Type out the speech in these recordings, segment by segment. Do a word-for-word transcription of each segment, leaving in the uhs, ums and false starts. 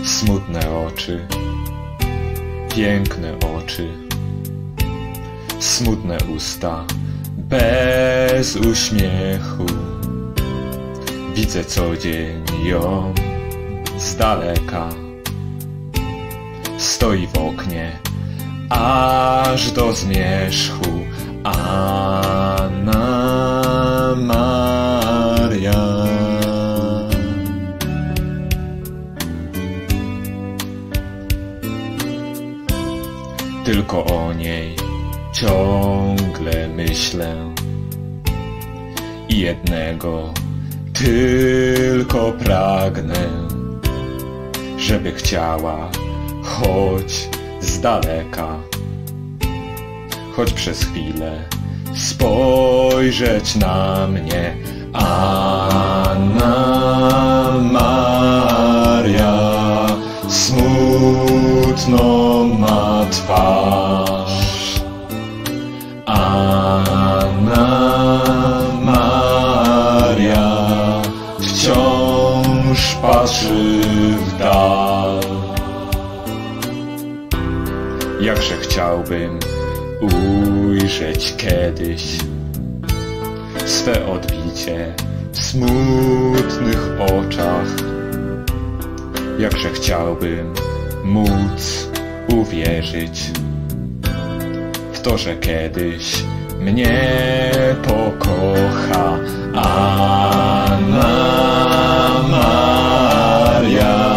Smutne oczy, piękne oczy, smutne usta, bez uśmiechu. Widzę co dzień ją z daleka, stoi w oknie, aż do zmierzchu. Anna Maria. Tylko o niej ciągle myślę i jednego tylko pragnę, żeby chciała choć z daleka, choć przez chwilę spojrzeć na mnie. Anna Maria smutną ma twarz. Anna Maria wciąż patrzy w dal. Jakże chciałbym ujrzeć kiedyś swe odbicie w smutnych oczach. Jakże chciałbym móc uwierzyć w to, że kiedyś mnie pokocha. Anna Maria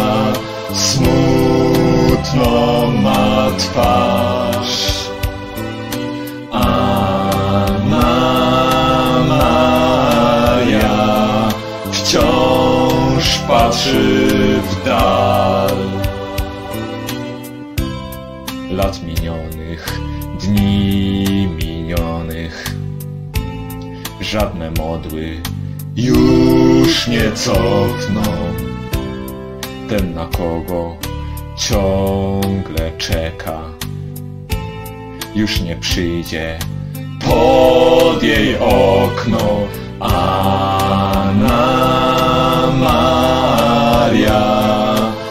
smutną ma twarz. Wciąż patrzy w dal. Lat minionych, dni minionych, żadne modły już nie cofną. Ten, na kogo ciągle czeka, już nie przyjdzie pod jej okno. Anna Maria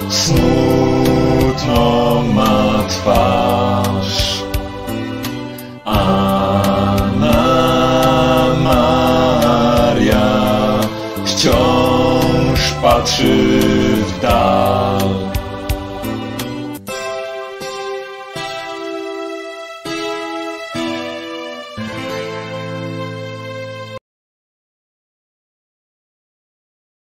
smutną ma twarz. Anna Maria wciąż patrzy w dal.